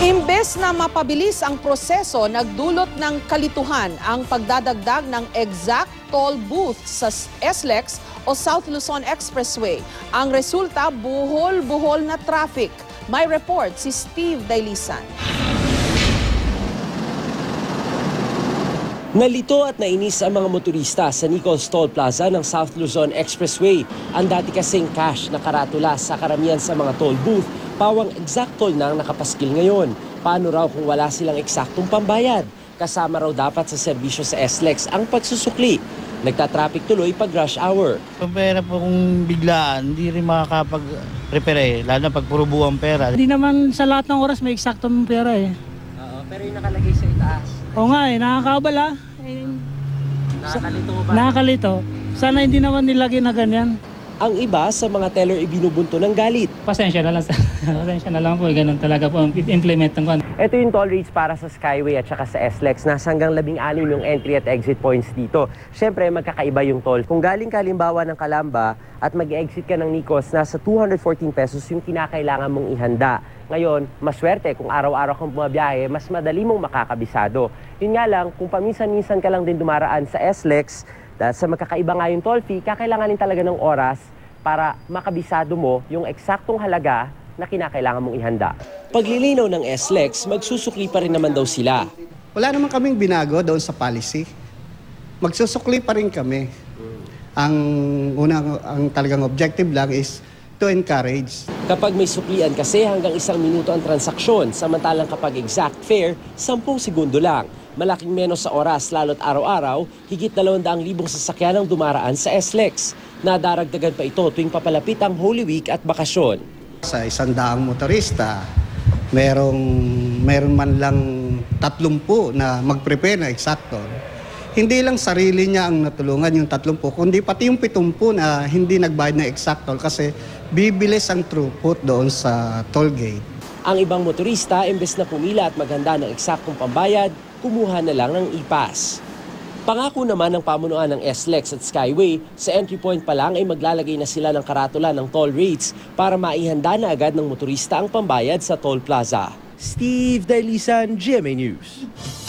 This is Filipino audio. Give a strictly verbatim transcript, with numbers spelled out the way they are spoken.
Imbes na mapabilis ang proseso, nagdulot ng kalituhan ang pagdadagdag ng exact toll booth sa S L E X o South Luzon Expressway. Ang resulta, buhol-buhol na traffic. May report si Steve Dailisan. Nalito at nainis ang mga motorista sa Nichols Toll Plaza ng South Luzon Expressway. Ang dati kasing cash na karatula sa karamihan sa mga toll booth, pawang exact toll na ang nakapaskil ngayon. Paano raw kung wala silang eksaktong pambayad? Kasama raw dapat sa serbisyo sa S L E X ang pagsusukli. Nagtatraffic tuloy pag rush hour. Kung pera po kung biglaan, hindi rin makakapag-repair eh, lalo na pag puro buwang pera. Hindi naman sa lahat ng oras may eksaktong pera eh. Oo, pero yung nakalagay sa itaas. Oo nga eh, nakakaabala. Eh, Nakakalito ba? Nakakalito. Sana hindi naman nilagay na ganyan. Ang iba sa mga teller ibinubunto ng galit. Pasensya na lang, pasensya na lang po, ganun talaga po ang implement ng kwan. Ito yung toll rates para sa Skyway at saka sa S L E X. Nasa hanggang labing anim yung entry at exit points dito. Siyempre, magkakaiba yung toll. Kung galing ka halimbawa ng Calamba at mag-exit ka ng Nicos, nasa two hundred fourteen pesos yung kinakailangan mong ihanda. Ngayon, maswerte kung araw-araw kang bumabiyahe, mas madali mong makakabisado. Yun nga lang, kung paminsan-minsan ka lang din dumaraan sa S L E X, dahil sa magkakaiba nga yung toll fee, kakailanganin talaga ng oras para makabisado mo yung eksaktong halaga na kinakailangan mong ihanda. Paglilinaw ng S L E X, magsusukli pa rin naman daw sila. Wala naman kaming binago doon sa policy. Magsusukli pa rin kami. Ang unang ang talagang objective lang is to encourage. Kapag may suklian kasi hanggang isang minuto ang transaksyon, samantalang kapag exact fare, sampung segundo lang. Malaking menos sa oras lalo't araw-araw, higit dalawang libong sasakyan ang dumaraan sa S L E X. Nadaragdagan pa ito tuwing papalapit ang Holy Week at bakasyon. Sa isang daang motorista, merong, meron man lang tatlumpu na mag-prepare na eksakto. Hindi lang sarili niya ang natulungan yung tatlumpu, kundi pati yung pitumpu na hindi nagbayad na eksakto kasi bibilis ang throughput doon sa toll gate. Ang ibang motorista, imbes na pumila at maghanda ng eksaktong pambayad, kumuha na lang ng e-pass. Pangako naman ng pamunuan ng S L E X at Skyway, sa entry point pa lang ay maglalagay na sila ng karatula ng toll rates para maihanda na agad ng motorista ang pambayad sa toll plaza. Steve Dailisan, G M A News.